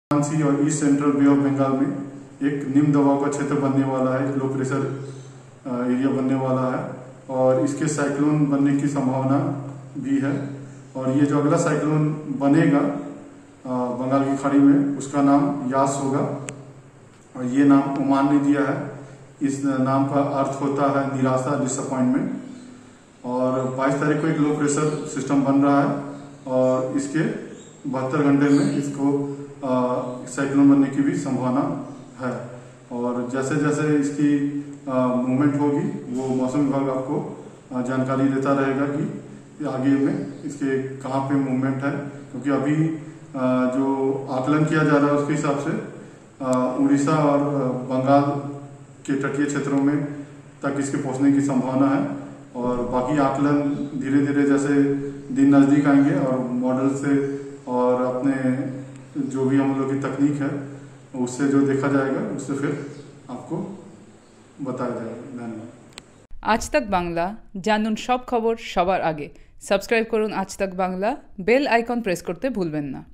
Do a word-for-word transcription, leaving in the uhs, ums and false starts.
सी और east central bay of Bengal में एक निम्न दबाव का क्षेत्र बनने वाला है, एक लो प्रेशर एरिया बनने वाला है और इसके साइक्लोन बनने की संभावना भी है। और ये जो अगला साइक्लोन बनेगा बंगाल की खाड़ी में, उसका नाम यास होगा और ये नाम ओमान ने दिया है। इस नाम का अर्थ होता है निराशा, डिसअपॉइंटमेंट। और बाईस तारीख को एक लो प्रेशर सिस्टम बन रहा है और इसके बहत्तर घंटे में इसको साइक्लोन बनने की भी संभावना है। और जैसे जैसे इसकी मूवमेंट होगी वो मौसम विभाग आपको जानकारी देता रहेगा कि आगे में इसके कहाँ पे मूवमेंट है, क्योंकि अभी जो आकलन किया जा रहा है उसके हिसाब से उड़ीसा और बंगाल के तटीय क्षेत्रों में तक इसके पहुंचने की संभावना है। और बाकी आकलन धीरे धीरे जैसे दिन नज़दीक आएंगे और मॉडल से और अपने जो भी हम लोग की तकनीक है उससे जो देखा जाएगा उससे फिर आपको बताया जाएगा। धन्यवाद। आज तक बांगला जानून सब खबर सबार आगे। सबस्क्राइब करुन आज तक बांगला, बेल आइकन प्रेस करते भूलबेन ना।